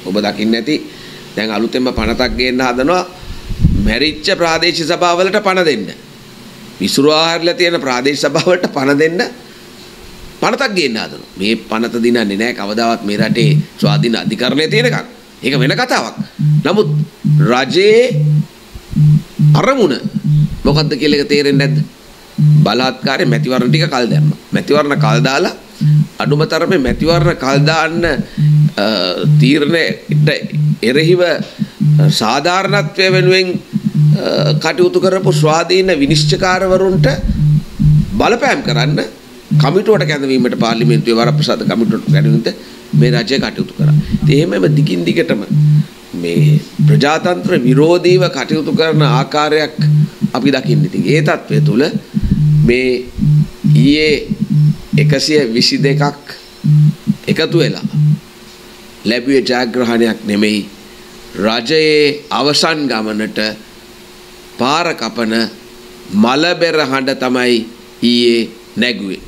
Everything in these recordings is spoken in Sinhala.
ඔබ දකින්න ඇති දැන් අලුතෙන්ම පනතක් ගේන්න හදනවා මැරිච්ච ප්‍රාදේශීය සභාවලට පණ දෙන්න. විසුරුවා හැරලා තියෙන ප්‍රාදේශීය සභාවලට පණ දෙන්න පනතක් ගේන්න හදනවා. මේ පනත දිනන්නේ නැහැ කවදාවත් මේ රටේ ස්වාධීන අධිකරණය තියෙනකන්. ඒක වෙන කතාවක්. නමුත් රජයේ අරමුණ මොකද්ද කියලා එක තේරෙන්නේ නැද්ද? බලාත්කාරයේ මැතිවරණ ටික කල් දැම්මා. මැතිවරණ කල් දාලා අඩුම තරමේ මැතිවරණ කල් දාන්න තීරණයට එරෙහිව සාධාරණත්වය වෙනුවෙන් කටයුතු කරපු ස්වාධීන විනිශ්චයකාරවරුන්ට බලපෑම් කරන්න කමිටුවට කැඳවීමට පාර්ලිමේන්තුවේ වරප්‍රසාද කමිටුවට කැඳවීමට මේ රජය කටයුතු කරා. ඉතින් එහෙමම දිගින් දිගටම මේ ප්‍රජාතන්ත්‍ර විරෝධීව කටයුතු කරන ආකාරයක් අපි දකින්න. ඉතින් ඒ තත්ත්වය තුළ මේ ඊයේ 122ක් එකතු වෙලා ලැබුවේ ජයග්‍රහණයක් නෙමෙයි රජයේ අවසන් ගමනට පාර කපන මලබෙර හඬ තමයි ඊයේ නැගුවේ.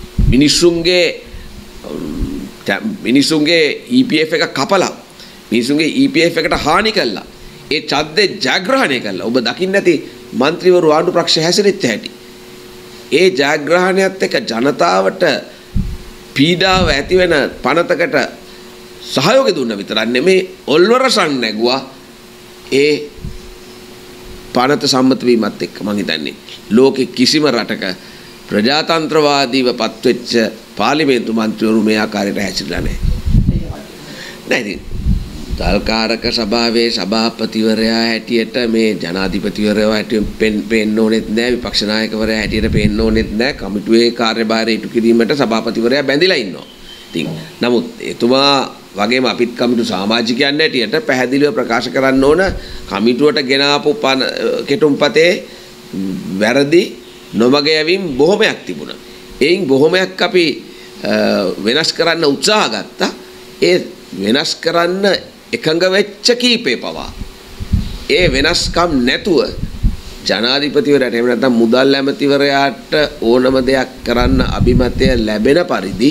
මිනිසුන්ගේ EPF එක කපලා මිනිසුන්ගේ EPF එකට හානි කළා. ඒ ඡද්දේ ජයග්‍රහණය කළා. ඔබ දකින්න ඇති മന്ത്രിවරු ආණ්ඩු පක්ෂ හැසිරෙච්ච හැටි. ඒ ජයග්‍රහණයත් එක්ක ජනතාවට පීඩාව ඇති වෙන පනතකට සහයෝගය දුන්න විතරක් නෙමේ ඔල්වරසන් නැගුවා. ඒ පනත සම්මත වීමත් එක්ක මම හිතන්නේ ලෝකෙ කිසිම රටක ප්‍රජාතන්ත්‍රවාදීව පත්වෙච්ච පාර්ලිමේන්තු මන්ත්‍රීවරු මේ ආකාරයට හැසිරලා නැහැ. නේද? දල්කාරක සභාවේ සභාපතිවරයා හැටියට මේ ජනාධිපතිවරයා හැටියට පෙන්න ඕනෙත් නැහැ, විපක්ෂ නායකවරයා හැටියට පෙන්න ඕනෙත් නැහැ. කමිටුවේ කාර්යභාරය ඉටු කිරීමට සභාපතිවරයා බැඳිලා ඉන්නවා. ඉතින් නමුත් එතුමා වගේම අපිත් කමිටු සමාජිකයන් හැටියට පැහැදිලිව ප්‍රකාශ කරන්න ඕන කමිටුවට ගෙනාපු කෙටුම්පතේ වැරදි නොමග යැවීම් බොහොමයක් තිබුණා. එයින් බොහොමයක් අපි වෙනස් කරන්න උත්සාහ ගත්තා. ඒ වෙනස් කරන්න එකඟ වෙච්ච කීපේ පවා ඒ වෙනස්කම් නැතුව ජනාධිපතිවරයාට එහෙම නැත්නම් මුදල් ඇමතිවරයාට ඕනම දෙයක් කරන්න අභිමතය ලැබෙන පරිදි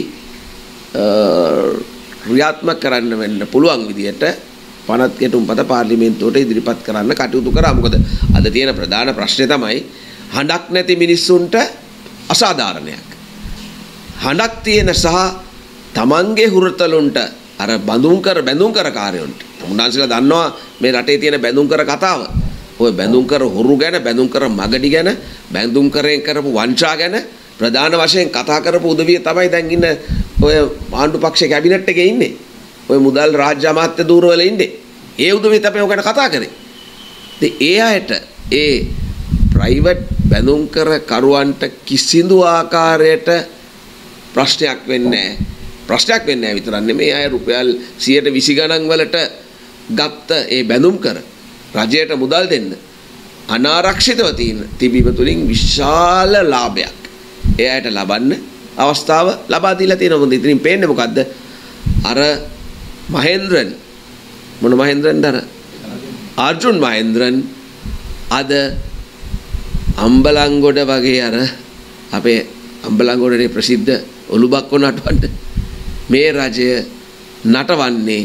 ක්‍රියාත්මක කරන්න වෙන්න පුළුවන් විදියට පනත් කෙටුම්පත පාර්ලිමේන්තුවට ඉදිරිපත් කරන්න කටයුතු කරා. මොකද අද තියෙන ප්‍රධාන ප්‍රශ්නේ තමයි හඬක් නැති මිනිස්සුන්ට අසාධාරණයක්. හඬක් තියෙන සහ තමන්ගේ හුරතලුන්ට අර බැඳුම් කර කාර්යොන්ට උන්වහන්සේලා දන්නවා මේ රටේ තියෙන බැඳුම් කර කතාව. ඔය බැඳුම් කර හොරු ගැන, බැඳුම් කර මගඩි ගැන, බැඳුම් කරෙන් කරපු වංචා ගැන ප්‍රධාන වශයෙන් කතා කරපු උදවිය තමයි දැන් ඉන්න ඔය ආණ්ඩු පක්ෂ කැබිනට් එකේ ඉන්නේ. ඔය මුදල් රාජ්‍ය අමාත්‍ය ධූරවල ඉන්නේ. ඒ උදවියත් අපි ඔය ගැන කතා කරේ. ඉතින් ඒ අයට ඒ ප්‍රයිවට් බැඳුම් කර කරුවන්ට කිසිදු ආකාරයට ප්‍රශ්නයක් වෙන්නේ නැහැ. ප්‍රශ්නයක් වෙන්නේ නැහැ විතරක් නෙමෙයි අය රුපියල් 120 ගණන් වලට ගත්ත ඒ බැඳුම් කර රජයට මුදල් දෙන්න අනාරක්ෂිතව තිබීම තුළින් විශාල ලාභයක් ඒ අයට ලබන්න අවස්ථාව ලබා දීලා තියෙනවා. මොකද ඉතින් පේන්නේ මොකද්ද? අර මහේන්ද්‍රන් මොන මහේන්ද්‍රන්ද? අර්ජුන් මහේන්ද්‍රන් අද අම්බලන්ගොඩ වගේ අර අපේ අම්බලන්ගොඩේ ප්‍රසිද්ධ ඔලුබක්කො නටවන්න මේ රජය නටවන්නේ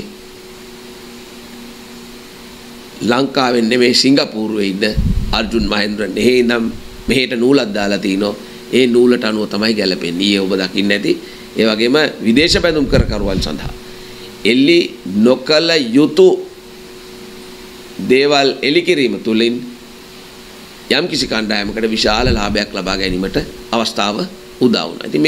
ලංකාවෙන් නෙමෙයි සිංගප්පූරුවේ ඉන්න අර්ජුන් මහේන්ද්‍රන්. එහෙ ඉඳන් මෙහෙට නූලක් දාලා තිනෝ. ඒ නූලට අනුව තමයි ගැලපෙන්නේ. ඊයේ ඔබ දකින්න ඇති. ඒ වගේම විදේශ බැඳුම් කරකරුවන් සඳහා එල්ලි නොකල යුතු දේවල් එලි කිරීම තුළින් යම් කිසි කණ්ඩායමකට විශාල ලාභයක් ලබා ගැනීමට අවස්ථාව උදා වුණා. ඉතින්